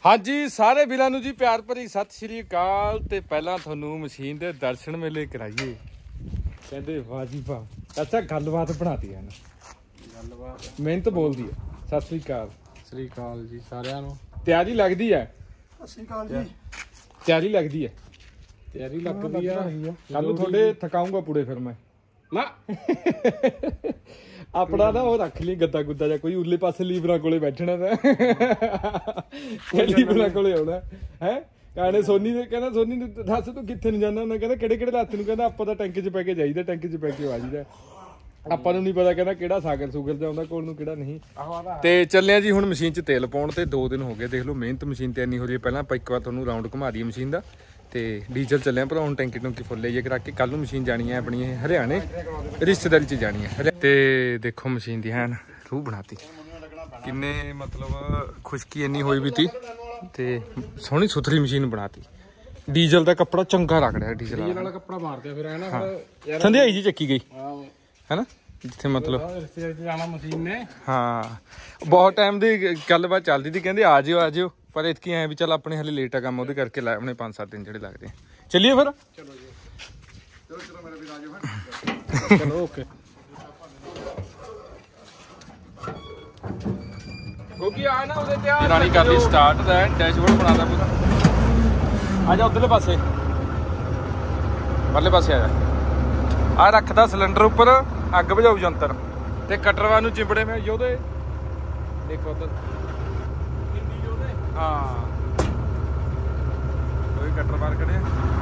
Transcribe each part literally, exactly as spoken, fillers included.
हाँ जी सारे वीरां नूं जी प्यार भरी सत श्री अकाल। ते पहलां तुहानूं मशीन दे दर्शन मेले कराइए। कहंदे वाह जी वाह। अच्छा गलबात बनाती है ना, गलबात मेहनत बोलदी है। सत श्री अकाल। श्री अकाल जी सारिआं नूं। तैयारी लगदी है। सत श्री अकाल जी। तैयारी लगदी है। तैयारी लगदी है। कल नूं तुहाडे थकाऊंगा पूरे फिर मैं ना अपना ना वो रख ली गद्दा गुद्दा जा कोई उरले पासे लीवरां कोले बैठना ता लीवरां कोले आउणा है। कहने सोनी ने कहना सोनी ने दस तू कित्थे नहीं जाना। उन्हें कहना किहड़े किहड़े लाते नूं कहना आपां तां टैंक च पै के जाईदा, टैंक च पै के आ जाईदा। आपां नूं नहीं पता कहना किहड़ा सागर सूगर जा उहदा कोल नूं किहड़ा नहीं। ते चले जी हुण मशीन च तेल पाउण ते दो दिन हो गए। देख लो मेहनत मशीन ते इन्नी हो रही है। पहलां आपां इक बार तुहानूं राउंड घुमा दईए मशीन दा ते डीजल चलिया भरा। हुण टैंकी टूंकी फुल लेइए करा के कल नूं मशीन जानी है अपनी हरियाणे रिश्तेदारी च जानी है। ते देखो मशीन दी हैन रूह बनाती किन्ने मतलब खुशकी इन्नी होई भी थी ते सोहनी सुथरी मशीन बनाती। डीजल दा कपड़ा चंगा रखदा है। डीजल वाला कपड़ा मारदे फिर है ना फिर ठंडियाई जी चक्की गई है ना जिथे मतलब जाना मशीन ने। हाँ बहुत टाइम दी गलबात चलदी थी कहंदे आ जिओ आ जिओ पर इतकी ऐ भी चल अपने हले लेट आ काम ओहदे करके लाए अपने पांच सात दिन जेहड़े लगदे। चलिए फिर चलो जी चलो चलो मेरे भी राजू है चलो ओके क्योंकि आ ना ਉਹਦੇ ਤੇ ਰਾਣੀ ਕਰ ਲਈ ਸਟਾਰਟ ਦਾ ਡੈਸ਼ਬੋਰਡ ਬਣਾਦਾ ਪੂਰਾ। ਆ ਜਾ ਉਧਰਲੇ ਪਾਸੇ ਪਰਲੇ ਪਾਸੇ ਆ ਜਾ। ਆ ਰੱਖਦਾ ਸਿਲੰਡਰ ਉੱਪਰ ਅੱਗ ਬੁਝਾਊ ਜੰਤਰ ਤੇ ਕਟਰਵਾ ਨੂੰ ਚਿੰਬੜੇ ਮੈਂ ਯੋਦੇ ਦੇਖੋ ਉਧਰ हाँ कोई कटर मार करे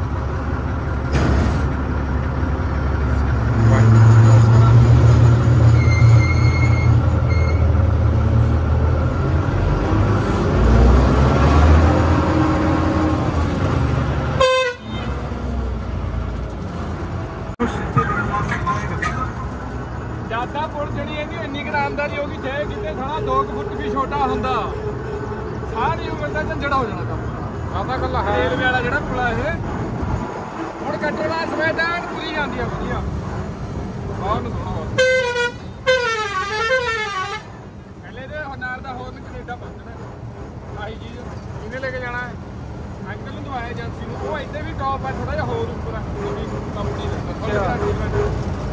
ज्यादा पुल जी इन्नी आमदनी होगी चाहे कितने थोड़ा दो फुट भी छोटा होंगे सारी उम्र का झंझड़ा हो जाना काम आता गल है। रेलवे वाला जो पुल है हम कटर वाला समेत पूरी आती है वधिया बहुत सोहना। पहले तो हनार का होर कनेडा पहुंचना आई चीज इन्हें लेके जाना है अंकल ने दवाया एजेंसी में वो इतने भी टॉप है थोड़ा जिहा होर उपर कंपनी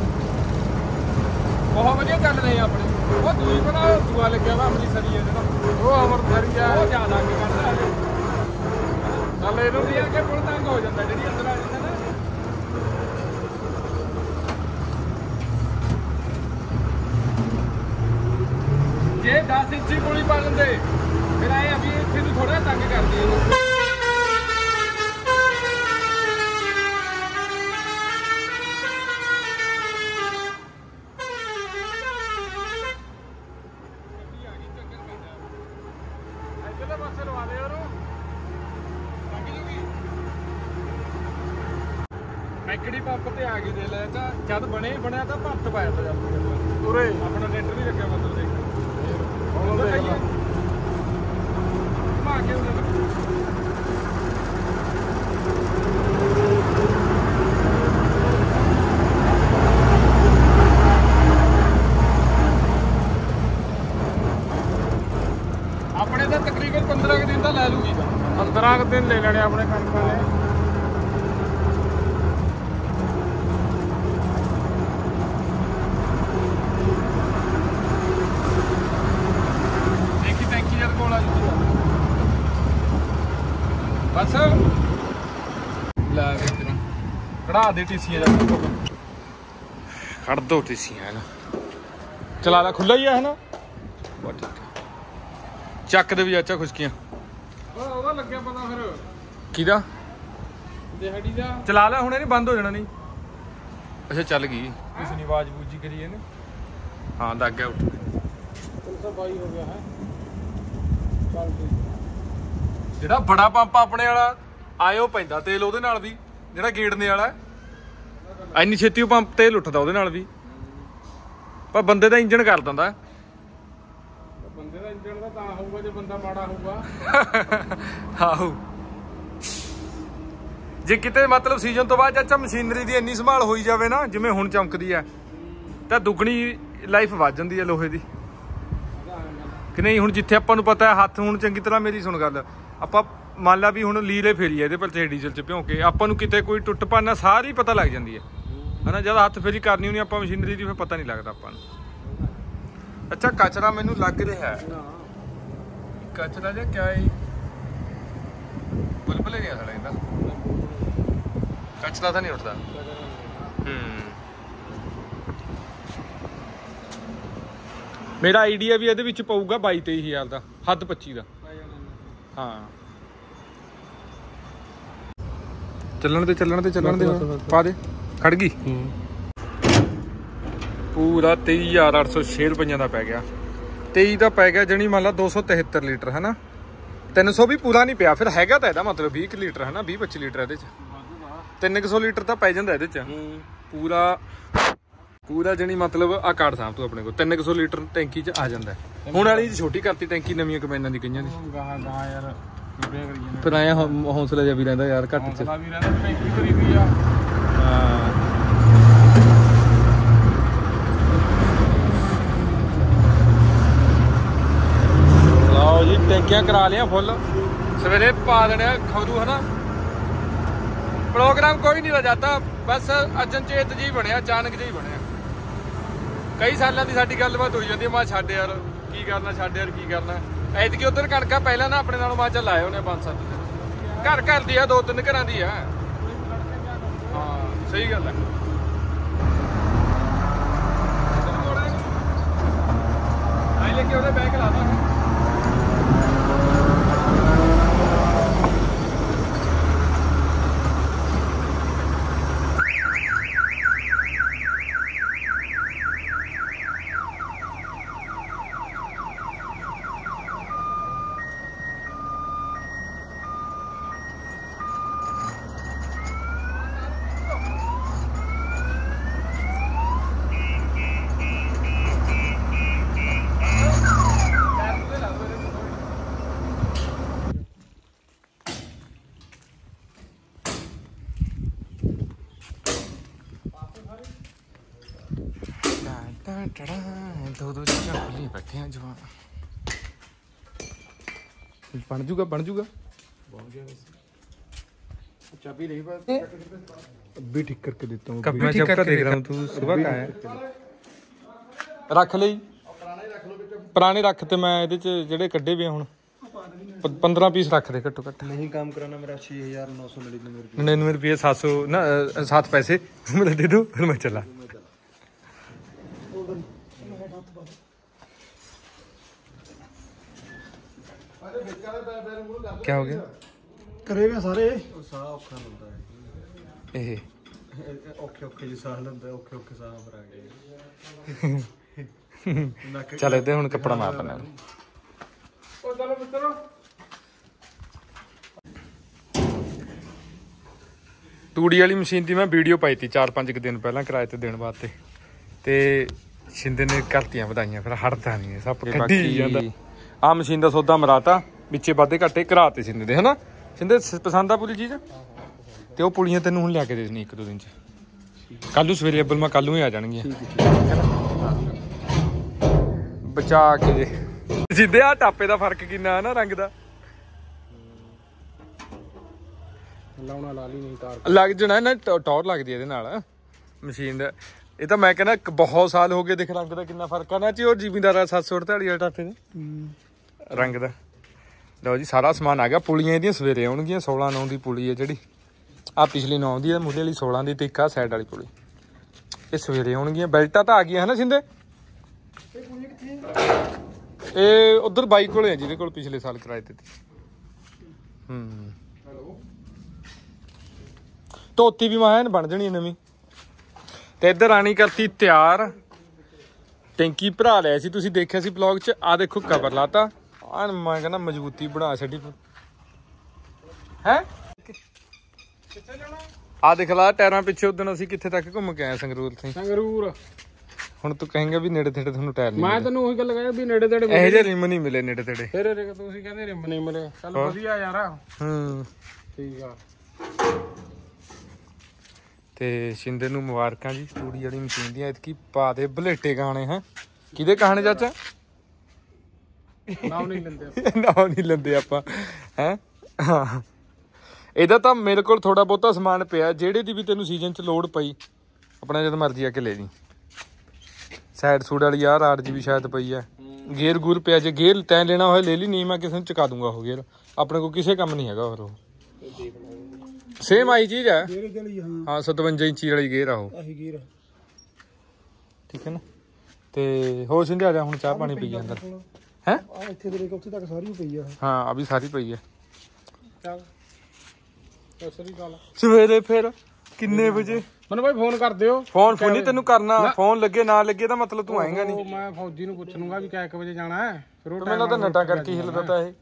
बहुत वधिया चल रहे हैं अपने। वो दूई पता दूआ लग्या वा अमृतसरी है जो वो अमृतसरी है वो ज़्यादा अगे करता है। चल इनू भी आके पुल तंग हो जाता जी अंदर आ जाता ना। जे दस इंची पुली पा लेंगे फिर आए अभी फिर थोड़ा तंग कर दिए। मैकड़ी पंप ते आ गई दे ले जब बने बनया तो भर्त पाया था पूरे अपना नेट भी रखा मतलब देख घुमा के अपने तो तकरीबन पंद्रह दिन तो लै लूगी पंद्रह दिन ले लेने अपने कणक वाले। बस ला कढ़ा दे टीसियां कढ़ दो टीसियां है ना चला ला खुला ही है ना बहुत ठीक है। चक दे भी अच्छा खुशकियां लग्या पता फिर किदा दिहाड़ी दा चला ला हुणे नहीं बंद हो जाना नहीं। अच्छा चल गई किसी ने आवाज बूजी करी है ना। हाँ लग गया उठ तीन सौ बाई हो गया है। चल ठीक ਜਿਹੜਾ ਬੜਾ ਪੰਪ ਆਪਣੇ ਵਾਲਾ ਆਇਓ ਪੈਂਦਾ ਤੇਲ ਉਹਦੇ ਨਾਲ ਵੀ ਜਿਹੜਾ ਗੇੜਨੇ ਵਾਲਾ ਇੰਨੀ ਛੇਤੀ ਉਹ ਪੰਪ ਤੇਲ ਉੱਠਦਾ ਉਹਦੇ ਨਾਲ ਵੀ ਪਰ ਬੰਦੇ ਦਾ ਇੰਜਣ ਕਰ ਦਿੰਦਾ। ਬੰਦੇ ਦਾ ਇੰਜਣ ਦਾ ਤਾਂ ਹੋਊਗਾ ਜੇ ਬੰਦਾ ਮਾੜਾ ਹੋਊਗਾ। ਆਹੋ ਜੇ ਕਿਤੇ ਮਤਲਬ ਸੀਜ਼ਨ ਤੋਂ ਬਾਅਦ ਚਾਚਾ ਮਸ਼ੀਨਰੀ ਦੀ ਇੰਨੀ ਸੰਭਾਲ ਹੋਈ ਜਾਵੇ ਨਾ ਜਿਵੇਂ ਹੁਣ ਚਮਕਦੀ ਆ ਤਾਂ ਦੁੱਗਣੀ ਲਾਈਫ ਵੱਧ ਜਾਂਦੀ ਹੈ ਲੋਹੇ ਦੀ। ਕਿ ਨਹੀਂ। ਹੁਣ ਜਿੱਥੇ ਆਪਾਂ ਨੂੰ ਪਤਾ ਹੱਥ, ਹੁਣ ਚੰਗੀ ਤਰ੍ਹਾਂ ਮੇਰੀ ਸੁਣ ਗੱਲ, ਆਪਾਂ ਮੰਨ ਲਾ ਵੀ ਹੁਣ ਲੀਲੇ ਫੇਰੀ ਇਹਦੇ ਪਰ ਤੇ ਡੀਜ਼ਲ ਚ ਭਿਉਂ ਕੇ ਆਪਾਂ ਨੂੰ ਕਿਤੇ ਕੋਈ ਟੁੱਟ ਪਾਣਾ ਸਾਰੀ ਪਤਾ ਲੱਗ ਜਾਂਦੀ ਹੈ ਹਨਾ। ਜਦ ਹੱਥ ਫੇਰੀ ਕਰਨੀ ਹੁੰਦੀ ਆਪਾਂ ਮਸ਼ੀਨਰੀ ਦੀ, ਫਿਰ ਪਤਾ ਨਹੀਂ ਲੱਗਦਾ ਆਪਾਂ ਨੂੰ। ਅੱਛਾ ਕਚਰਾ ਮੈਨੂੰ ਲੱਗ ਰਿਹਾ ਕਚਰਾ ਜਾਂ ਕਿਆ ਹੈ, ਬੁਲਬੁਲੇ ਨਹੀਂ ਆ ਸਾਡਾ ਇਹਦਾ ਕਚਰਾ ਤਾਂ ਨਹੀਂ ਉੱਠਦਾ। ਹੂੰ ਮੇਰਾ ਆਈਡੀਆ ਵੀ ਇਹਦੇ ਵਿੱਚ ਪਊਗਾ ਬਾਈ ਤੇਈ ਹਜ਼ਾਰ ਦਾ, ਹੱਦ ਪੱਚੀ ਦਾ। ਹਾਂ ਚੱਲਣ ਤੇ ਚੱਲਣ ਤੇ ਚੱਲਣ ਦੇ ਪਾ ਦੇ, ਖੜ ਗਈ। ਪੂਰਾ ਤੇਈ ਹਜ਼ਾਰ ਅੱਠ ਸੌ ਛੇ ਰੁਪਈਆਂ ਦਾ ਪੈ ਗਿਆ। ਤੇਈ ਦਾ ਪੈ ਗਿਆ ਜਣੀ ਮੰਨ ਲਾ ਦੋ ਸੌ ਤਿਹੱਤਰ ਲੀਟਰ ਹੈ ਨਾ। ਤਿੰਨ ਸੌ ਵੀ ਪੂਰਾ ਨਹੀਂ ਪਿਆ, ਫਿਰ ਹੈਗਾ ਤਾਂ ਇਹਦਾ ਮਤਲਬ ਵੀਹ ਕੁ ਲੀਟਰ ਹੈ ਨਾ, ਵੀਹ ਪੱਚੀ ਲੀਟਰ ਇਹਦੇ 'ਚ। ਤਿੰਨ ਕੁ ਸੌ ਲੀਟਰ ਤਾਂ ਪੈ ਜਾਂਦਾ ਇਹਦੇ 'ਚ ਪੂਰਾ ਪੂਰਾ ਜਣੀ ਮਤਲਬ ਆ ਕਾਰਡ ਸਾਹਮ ਤੂੰ ਆਪਣੇ ਕੋਲ ਤਿੰਨ ਕੁ ਸੌ ਲੀਟਰ ਟੈਂਕੀ 'ਚ ਆ ਜਾਂਦਾ। ਹੁਣ ਵਾਲੀ ਛੋਟੀ ਕਰਤੀ ਟੈਂਕੀ, ਨਵੀਆਂ ਕਮੈਨਾਂ ਦੀ ਕਈਆਂ ਦੀ। ਫਿਰ ਆਇਆ ਹੌਸਲਾ ਜਿਹਾ ਵੀ ਰਹਿੰਦਾ ਯਾਰ ਘੱਟ 'ਚ। ਹਾਂ ਲਓ ਜੀ ਟੈਂਕੀਆਂ ਕਰਾ ਲਿਆ ਫੁੱਲ, ਸਵੇਰੇ ਪਾ ਦੇਣਾ ਖਰੂ ਹਨਾ। ਪ੍ਰੋਗਰਾਮ ਕੋਈ ਨਹੀਂ ਰਜਾਤਾ, ਬਸ ਅਚਨਚੇਤ ਜੀ ਬਣਿਆ, ਅਚਾਨਕ ਜਿਹੀ ਬਣਿਆ। ਕਈ ਸਾਲਾਂ ਦੀ ਸਾਡੀ ਗੱਲਬਾਤ ਹੋਈ ਜਾਂਦੀ, ਮੈਂ ਛੱਡ ਯਾਰ ਕੀ ਕਰਨਾ, ਛੱਡ ਯਾਰ ਕੀ ਕਰਨਾ। ਐਤਕੀ ਉਧਰ ਕਣਕਾਂ ਪਹਿਲਾਂ ਨਾ ਆਪਣੇ ਨਾਲੋਂ ਮੈਂ ਚੱਲ ਆਏ ਉਹਨੇ ਪੰਜ ਸੱਤ ਦਿਨ। ਘਰ ਘਰ ਦੀ ਆ, ਦੋ ਤਿੰਨ ਘਰਾਂ ਦੀ ਆ। ਹਾਂ ਸਹੀ ਗੱਲ ਹੈ। ਆਈ ਲੈ ਕੇ ਉਹਦੇ ਬੈਗ ਲਾ ਦਾਂ। ਦੋ ਦੋ ਚੀਜ਼ਾਂ ਖੁੱਲੀ ਬੈਠੇ ਆ ਜਵਾਨ। ਬਣ ਜੂਗਾ ਬਣ ਜੂਗਾ बन गया वैसे। चाबी रही बात अभी ठीक करके देता हूँ। मैं जब का देख रहा हूँ तू सुबह का है रख ਲਈ ਪੁਰਾਣੇ ਰੱਖ ਤੇ ਮੈਂ ਇਹਦੇ ਚ ਜਿਹੜੇ ਕੱਢੇ ਵੇ ਹੁਣ पंद्रह पीस रख दे घट्टो घट्ट। नहीं काम कराना मेरा छह हजार नौ सौ निन्यानवे रुपये निन्यानवे रुपये सात सौ ना सात पैसे मेरे दे दो फिर मैं चला। क्या हो गया करेगा सारे साह औखा होता है ਇਹ औखे औखे जी साह लेंदा औखे औखे साह पर आ गए। चल इधर हुन कपड़ा मार पना ओ चलो मित्रों ਤੂੜੀ ਵਾਲੀ ਮਸ਼ੀਨ ਦੀ ਮੈਂ ਵੀਡੀਓ ਪਾਈ ਤੀ ਚਾਰ ਪੰਜ ਕੁ ਦਿਨ ਪਹਿਲਾਂ ਕਿਰਾਏ ਤੇ ਦੇਣ ਵਾਸਤੇ ਤੇ ਸ਼ਿੰਦੇ ਨੇ ਕਰਤੀਆਂ ਵਧਾਈਆਂ ਫਿਰ ਹਟਦਾ ਨਹੀਂ ਸੱਪ ਕੱਢੀ ਜਾਂਦਾ। ਆਹ ਮਸ਼ੀਨ ਦਾ ਸੌਦਾ ਮਰਾਤਾ ਵਿੱਚੇ ਵਾਧੇ ਘਾਟੇ ਕਰਾਤੇ ਸ਼ਿੰਦੇ ਦੇ ਹਨਾ। ਸ਼ਿੰਦੇ ਪਸੰਦ ਆ ਪੂਰੀ ਚੀਜ਼ ਤੇ ਉਹ ਪੁਲੀਆਂ ਤੈਨੂੰ ਹੁਣ ਲਿਆ ਕੇ ਦੇ ਦੇਣੀ ਇੱਕ ਦੋ ਦਿਨ ਚ। ਕੱਲ ਨੂੰ ਸਵੇਰੇ ਅੱਬਲ ਮੈਂ ਕੱਲ ਨੂੰ ਹੀ ਆ ਜਾਣਗੀਆਂ ਬਚਾ ਕੇ। ਜਿੱਦੇ ਆ ਟਾਪੇ ਦਾ ਫਰਕ ਕਿੰਨਾ ਹੈ ਨਾ ਰੰਗ ਦਾ ਲਾਉਣਾ ਲਾ ਲਈ ਨਹੀਂ ਤਾਰ ਲੱਗ ਜਾਣਾ ਨਾ ਟੌਰ ਲੱਗਦੀ ਇਹਦੇ ਨਾਲ ਮਸ਼ੀਨ ਦਾ। ਇਹ ਤਾਂ ਮੈਂ ਕਹਿੰਦਾ ਬਹੁਤ ਸਾਲ ਹੋ ਗਏ ਦੇਖ ਰੰਗ ਦਾ ਕਿੰਨਾ ਫਰਕ ਆ ਨਾ ਜੀ। ਉਹ ਜ਼ਿਮੀਂਦਾਰ ਸੱਤ ਸੌ ਅੜਤਾਲੀ ਵਾਲੇ ਟਾਪੇ ਦੇ ਰੰਗ ਦਾ। ਲਓ ਜੀ ਸਾਰਾ ਸਮਾਨ ਆ ਗਿਆ। ਪੁਲੀਆਂ ਇਹਦੀਆਂ ਸਵੇਰੇ ਆਉਣਗੀਆਂ ਸੋਲਾਂ ਨੌ ਦੀ ਪੁਲੀ ਹੈ ਜਿਹੜੀ ਆ ਪਿਛਲੀ ਨੌ ਦੀ ਹੈ ਮੁੱਢੇ ਵਾਲੀ ਸੋਲਾਂ ਦੀ ਤੇ ਇੱਕ ਆ ਸਾਈਡ ਵਾਲੀ ਪੁਲੀ ਇਹ ਸਵੇਰੇ ਆਉਣਗੀਆਂ। ਬੈਲਟਾਂ ਤਾਂ ਆ ਗਈਆਂ ਹਨਾ ਸਿੰਦੇ ਇਹ ਉਧਰ ਬਾਈਕ ਕੋਲੇ ਆ ਜਿਹਦੇ ਕੋਲ ਪਿਛਲੇ ਸਾਲ ਕਿਰਾਏ ਤੇ ਹੂੰ ਧੋਤੀ ਵੀ ਮੈਂ ਬਣ ਜਾਣੀ ਨਵੀਂ। ਤੇ ਇੱਧਰ ਆਣੀ ਕਰਤੀ ਤਿਆਰ ਟੈਂਕੀ ਭਰਾ ਲਿਆ ਸੀ ਤੁਸੀਂ ਦੇਖਿਆ ਸੀ ਬਲੌਗ ਚ। ਆ ਦੇਖੋ ਕਵਰ ਲਾਤਾ ਆ ਮੈਂ ਕਹਿੰਦਾ ਮਜ਼ਬੂਤੀ ਬਣਾ ਛੱਡੀ ਹੈ। ਆ ਦੇਖ ਲਾ ਟਾਇਰਾਂ ਪਿੱਛੇ ਉਦੋਂ ਅਸੀਂ ਕਿੱਥੇ ਤੱਕ ਘੁੰਮ ਕੇ ਆਏ ਸੰਗਰੂਰ ਤੋਂ ਸੰਗਰੂਰ। ਹੁਣ ਤੂੰ ਕਹੇਂਗਾ ਵੀ ਨੇੜੇ ਤੇੜੇ ਤੁਹਾਨੂੰ ਟਾਇਰ ਨਹੀਂ ਮੈਂ ਤੈਨੂੰ ਉਹੀ ਗੱਲ ਕਹਿਆ ਵੀ ਨੇੜੇ ਤੇੜੇ ਇਹੋ ਜਿਹੇ ਰਿਮ ਨਹੀਂ ਮਿਲੇ ਨੇੜੇ ਤੇੜੇ। ਫਿਰ ਤੁਸੀਂ ਕਹਿੰਦੇ ਰਿਮ ਨਹੀਂ ਮਿਲੇ ਚੱਲ ਵਧੀਆ ਯਾਰ। ਹੂੰ ਠੀਕ ਆ। ਤੇ ਸ਼ਿੰਦੇ ਨੂੰ ਮੁਬਾਰਕਾਂ ਜੀ ਤੂੜੀ ਵਾਲੀ ਮਸ਼ੀਨ ਦੀਆਂ। ਐਤਕੀ ਪਾ ਦੇ ਬਲੇਟੇ ਗਾਣੇ ਹੈ ਕਿਹਦੇ ਕਹਾਣੇ ਚਾਚਾ ਨਾਮ ਨਹੀਂ ਲੈਂਦੇ ਨਾ ਨਹੀਂ ਲੈਂਦੇ ਆਪਾਂ ਹੈ ਹਾਂ ਇਹਦਾ ਤਾਂ ਮੇਰੇ ਕੋਲ ਥੋੜਾ ਬਹੁਤਾ ਸਮਾਨ ਪਿਆ ਜਿਹੜੇ ਦੀ ਵੀ ਤੈਨੂੰ ਸੀਜ਼ਨ 'ਚ ਲੋੜ ਪਈ ਆਪਣਾ ਜਦ ਮਰਜ਼ੀ ਆ ਕੇ ਲੈ ਲਈ ਸਾਈਡ ਸੂਡ ਵਾਲੀ ਆ ਰਾਡ ਜੀ ਵੀ ਸ਼ਾਇਦ ਪਈ ਆ ਗੇਅਰ ਗੂਰ ਪਿਆ ਜੇ ਗੇਅਰ ਤੈਂ ਲੈਣਾ ਹੋਇਆ ਲੈ ਲਈ ਨਹੀਂ ਮੈਂ ਕਿਸੇ ਨੂੰ ਚੁਕਾ ਦੂੰਗਾ ਉਹ ਗੇਅਰ ਆਪਣੇ ਕੋਲ ਕਿਸੇ ਕੰਮ ਨਹੀਂ ਹੈਗਾ ਹੋਰ ਉਹ ਸੇਮ ਆਈ ਚੀਜ਼ ਹੈ ਹਾਂ ਸਤਵੰਜਾ ਇੰਚੀ ਵਾਲੀ ਗੇਅਰ ਆ ਉਹ ਠੀਕ ਹੈ ਨਾ ਤੇ ਹੋਰ ਸਿੰਧਿਆ ਜਾ ਹੁਣ ਚਾਹ ਪਾਣੀ ਪੀ ਅੰਦਰ ਹੈ ਇੱਥੇ ਦੇ ਉੱਥੇ ਤੱਕ ਸਾਰੀ ਪਈ ਆ ਹਾਂ ਆ ਵੀ ਸਾਰੀ ਪਈ ਹੈ ਚੱਲ ਸਸਰੀ ਗੱਲ ਸਵੇਰੇ ਫਿਰ ਕਿੰਨੇ ਵਜੇ ਮੈਨੂੰ ਭਾਈ ਫੋਨ ਕਰ ਦਿਓ ਫੋਨ ਫੋਨ ਨਹੀਂ ਤੈਨੂੰ ਕਰਨਾ ਫੋਨ ਲੱਗੇ ਨਾ ਲੱਗੇ ਤਾਂ ਮਤਲਬ ਤੂੰ ਆਏਗਾ ਨਹੀਂ ਮੈਂ ਫੌਜੀ ਨੂੰ ਪੁੱਛ ਲੂੰਗਾ ਵੀ ਕਿੰਨੇ ਵਜੇ ਜਾਣਾ ਹੈ ਫਿਰ ਉਹ ਮੈਨੂੰ ਤਾਂ ਨਟਾ ਕਰਕੇ ਹਿੱਲਦਾ ਤਾ ਇਹ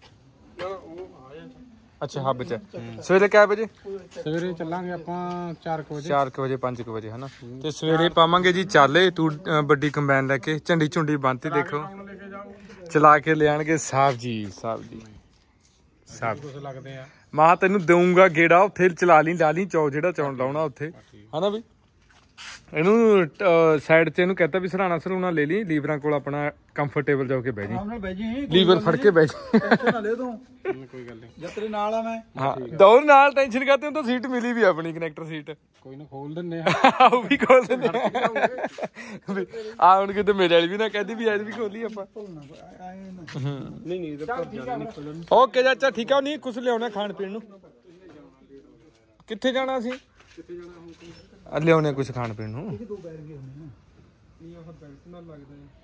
ਅੱਛਾ ਹੱਬ ਚ ਸਵੇਰੇ ਕਿੰਨੇ ਵਜੇ ਸਵੇਰੇ ਚੱਲਾਂਗੇ ਆਪਾਂ ਚਾਰ ਵਜੇ ਚਾਰ ਵਜੇ ਪੰਜ ਵਜੇ ਹਨਾ ਤੇ ਸਵੇਰੇ ਪਾਵਾਂਗੇ ਜੀ ਚਾਲੇ ਤੂੰ ਵੱਡੀ ਕੰਬਾਈਨ ਲੈ ਕੇ ਝੰਡੀ ਝੁੰਡੀ ਬੰਨਤੀ ਦੇਖੋ ਚਲਾ ਕੇ ਲਿਆਣਗੇ ਸਾਹਿਬ ਜੀ ਸਾਹਿਬ ਜੀ ਸਾਹਿਬ ਕੁਝ ਲੱਗਦੇ ਆ ਮਾਂ ਤੈਨੂੰ ਦਊਂਗਾ ਗੇੜਾ ਉੱਥੇ ਚਲਾ ਲਈ ਲਾ ਲਈ ਚੌ ਜਿਹੜਾ ਚੌਣ ਲਾਉਣਾ ਉੱਥੇ ਹਨਾ ਵੀ ਇਹਨੂੰ ਸਾਈਡ ਤੇ ਇਹਨੂੰ ਕਹਤਾ ਵੀ ਸਰਾਣਾ ਸਰਾਣਾ ਲੈ ਲਈ ਲੀਵਰਾਂ ਕੋਲ ਆਪਣਾ ਕੰਫਰਟੇਬਲ ਜਾ ਕੇ ਬਹਿ ਜੀ ਲੀਵਰ ਫੜ ਕੇ ਬਹਿ ਜੀ ਕੋਈ ਗੱਲ ਨਹੀਂ ਜਦ ਤੇਰੇ ਨਾਲ ਆ ਮੈਂ ਹਾਂ ਦੌੜ ਨਾਲ ਟੈਨਸ਼ਨ ਕਰਦੇ ਤਾਂ ਸੀਟ ਮਿਲੀ ਵੀ ਆਪਣੀ ਕਨੈਕਟਰ ਸੀਟ ਕੋਈ ਨਾ ਖੋਲ ਦਿੰਨੇ ਆ ਉਹ ਵੀ ਖੋਲ ਦਿੰਦੇ ਆ ਹੁਣ ਕਿਤੇ ਮੇਰੇ ਵਾਲੀ ਵੀ ਨਾ ਕਹਿੰਦੀ ਵੀ ਐਦ ਵੀ ਖੋਲੀ ਆਪਾਂ ਨਹੀਂ ਨਹੀਂ ਇਹਦੇ ਪਰ ਜਾਣਾ ਨਹੀਂ ਖੋਲਣ ਓਕੇ ਚਾਚਾ ਠੀਕ ਆ ਨਹੀਂ ਕੁਝ ਲਿਆਉਣਾ ਖਾਣ ਪੀਣ ਨੂੰ ਕਿੱਥੇ ਜਾਣਾ ਸੀ ਕਿੱਥੇ ਜਾਣਾ ਹੁਣ ਆ ਲਿਆਉਣੇ ਕੁਝ ਖਾਣ ਪੀਣ ਨੂੰ ਦੋ ਬੈਰ ਗਏ ਹੋਣੇ ਨਾ ਨਹੀਂ ਉਹ ਬੈਠ ਨਾਲ ਲੱਗਦਾ ਹੈ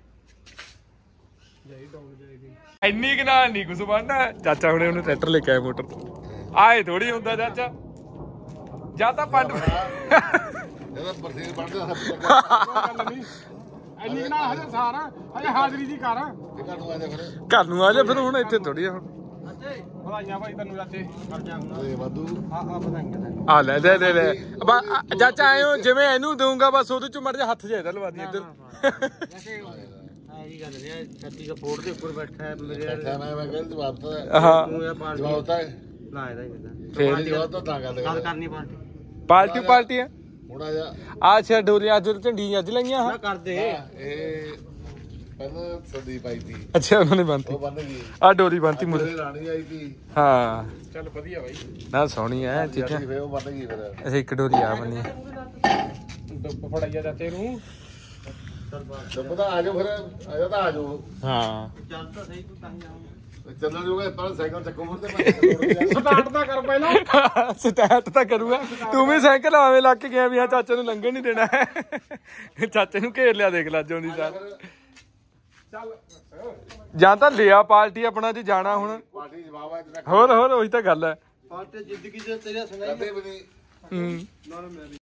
ਜਾਈ ਡਾਊਨ ਜਾਏਗੀ ਇੰਨੀ ਕਿ ਨਾਲ ਨਹੀਂ ਕੁਝ ਬਣਨਾ ਚਾਚਾ ਹੁਣੇ ਉਹਨੂੰ ਟਰੈਕਟਰ ਲੈ ਕੇ ਆਏ ਮੋਟਰ ਆਏ ਥੋੜੀ ਹੁੰਦਾ ਚਾਚਾ ਜਾਂ ਤਾਂ ਪੰਡ ਇਹਦਾ ਬਰਸੀਨ ਬਣਦਾ ਗੱਲ ਨਹੀਂ ਇੰਨੀ ਨਾ ਹਜੇ ਸਾਰਾ ਹਜੇ ਹਾਜ਼ਰੀ ਦੀ ਕਰ ਤੇ ਘਰ ਨੂੰ ਆ ਜਾ ਫਿਰ ਘਰ ਨੂੰ ਆ ਜਾ ਫਿਰ ਹੁਣ ਇੱਥੇ ਥੋੜੀ ਆ ਹੁਣ ਵਧਾਈਆਂ ਭਾਈ ਤੈਨੂੰ ਜਾਤੇ ਕਰ ਜਾ ਹੁਣ ਓਏ ਵਾਧੂ ਹਾਂ ਹਾਂ ਵਧਾਈਆਂ ਆ ਲੈ ਦੇ ਦੇ ਲੈ ਚਾਚਾ ਆਇਓ ਜਿਵੇਂ ਇਹਨੂੰ ਦਊਂਗਾ ਬਸ ਉਹਦੇ ਚ ਮਰ ਜਾ ਹੱਥ ਜਿਹਾ ਲਵਾ ਦੀ ਇੱਧਰ ਇਹ ਗੱਲ ਨਹੀਂ ਛੱਤੀ ਦਾ ਬੋਰਡ ਦੇ ਉੱਪਰ ਬੈਠਾ ਹੈ ਮੇਰੇ ਬੈਠਾ ਮੈਂ ਮੈਂ ਕਹਿੰਦਾ ਜਵਾਬ ਤਾਂ ਹਾਂ ਜਵਾਬ ਤਾਂ ਨਾ ਇਹਦਾ ਹੀ ਹੁੰਦਾ ਫੇਰ ਜਵਾਬ ਤਾਂ ਤਾਂ ਗੱਲ ਗੱਲ ਕਰਨੀ ਪਾਰਟੀ ਪਾਲਟੀ ਪਾਲਟੀ ਆ ਹੁਣ ਆ ਜਾ ਅੱਛਾ ਡੋਰੀ ਅੱਜ ਝੰਡੀ ਅੱਜ ਲਈਆਂ ਨਾ ਕਰਦੇ ਇਹ ਪਹਿਲਾਂ ਸਦੀ ਪਾਈ ਤੀ ਅੱਛਾ ਉਹਨਾਂ ਨੇ ਬੰਨਤੀ ਉਹ ਬੰਨ ਗਈ ਆ ਡੋਰੀ ਬੰਨਤੀ ਮੁਰੇ ਮੇਰੇ ਰਾਣੀ ਆਈ ਤੀ ਹਾਂ ਚੱਲ ਵਧੀਆ ਬਾਈ ਨਾ ਸੋਹਣੀ ਐ ਠੀਕ ਹੈ ਫੇਰ ਉਹ ਬੰਨ ਗਈ ਫਿਰ ਅੱਛਾ ਇੱਕ ਡੋਰੀ ਆ ਬੰਨੀ ਡੁੱਬ ਫੜਾਈਆ ਜਾਤੇ ਨੂੰ ਜਦ ਤਾਂ ਆ ਜਾਓ ਫਿਰ ਆ ਜਾ ਤਾਂ ਆ ਜਾਓ ਹਾਂ ਚੱਲ ਤਾਂ ਸਹੀ ਤੂੰ ਤਾਂ ਹੀ ਆਉਂਗਾ ਚੱਲਣ ਜੋਗਾ ਪਰ ਸਾਈਕਲ ਚੱਕੋ ਮੁਰ ਤੇ ਮੈਂ ਸਟਾਰਟ ਤਾਂ ਕਰ ਪਹਿਲਾਂ ਸਟੈਟ ਤਾਂ ਕਰੂਗਾ ਤੂੰ ਵੀ ਸਾਈਕਲ ਆਵੇਂ ਲੱਗ ਕੇ ਗਿਆ ਵੀ ਹਾਂ ਚਾਚੇ ਨੂੰ ਲੰਘਣ ਨਹੀਂ ਦੇਣਾ ਹੈ ਚਾਚੇ ਨੂੰ ਘੇਰ ਲਿਆ ਦੇਖ ਲੱਜ ਆਉਂਦੀ ਸਾਰ ਚੱਲ ਜਾਂ ਤਾਂ ਲਿਆ ਪਾਰਟੀ ਆਪਣਾ ਜੇ ਜਾਣਾ ਹੁਣ ਪਾਰਟੀ ਜਵਾਬ ਆ ਤੇਰਾ ਹੋਰ ਹੋਰ ਉਹੀ ਤਾਂ ਗੱਲ ਹੈ ਪਾਰਟੀ ਜ਼ਿੰਦਗੀ ਚ ਤੇਰਾ ਸੁਣਾਈ ਕਦੇ ਵੀ ਨਹੀਂ ਹੂੰ ਨਾ ਨਾ ਮੈਂ